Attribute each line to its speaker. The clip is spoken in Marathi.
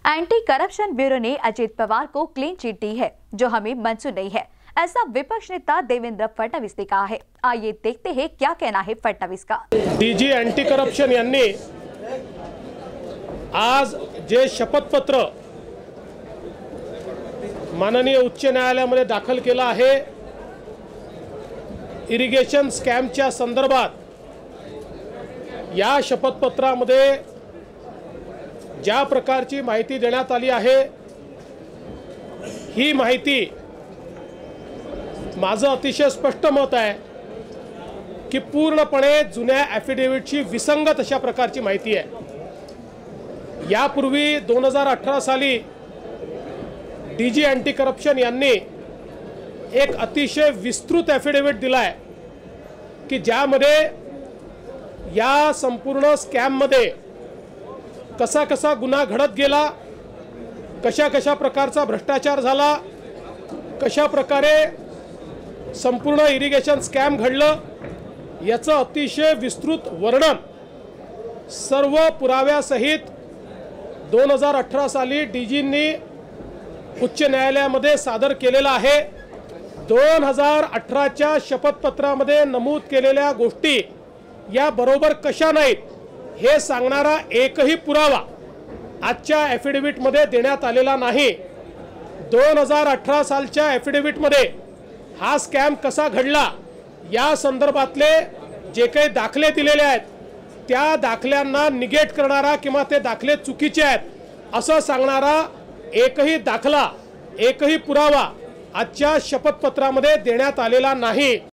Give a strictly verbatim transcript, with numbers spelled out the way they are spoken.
Speaker 1: एंटी करप्शन ब्यूरो ने अजित पवार को क्लीन चिट दी है, जो हमें मंजूर नहीं है, ऐसा विपक्ष नेता देवेंद्र फडणवीस ने कहा है। आइए देखते हैं क्या कहना है फडणवीस का।
Speaker 2: डीजी एंटी करप्शन यांनी आज जे शपथपत्र माननीय उच्च न्यायालयामध्ये दाखल केलं आहे, इरिगेशन स्कॅमच्या संदर्भात या शपथपत्रामध्ये ज्या प्रकारची माहिती देण्यात आली आहे, ही माहिती माझं अतिशय स्पष्ट मत आहे की पूर्णपणे जुन्या ॲफिडेव्हिटची विसंगत अशा प्रकारची माहिती आहे। यापूर्वी दोन हजार अठरा साली डीजी एंटी करप्शन यांनी एक अतिशय विस्तृत ॲफिडेव्हिट दिलाय की ज्यामध्ये या संपूर्ण स्कॅम मध्ये कसा कसा गुन्हा घडत गेला, कशा कशा प्रकारचा भ्रष्टाचार झाला, कशा प्रकारे संपूर्ण इरिगेशन स्कॅम घडलं, याचं अतिशय विस्तृत वर्णन सर्व पुराव्यासहित दोन हजार अठरा साली डीजींनी उच्च न्यायालयामध्ये सादर केलेला आहे। दोन हजार अठराच्या शपथपत्रामध्ये नमूद केलेल्या गोष्टी या बरोबर कशा नाहीत हे सांगणारा एकही पुरावा आजच्या ॲफिडेव्हिट मध्ये देण्यात आलेला नाही। दोन हजार अठरा सालच्या ॲफिडेव्हिट मध्ये हा स्कॅम कसा घडला या संदर्भातले जे काही दाखले दिलेले आहेत, त्या दाखल्यांना निगेट करणारा किंवा ते दाखले चुकीचे आहेत असं सांगणारा एकही दाखला, एकही पुरावा आजच्या शपथपत्रामध्ये देण्यात आलेला नाही।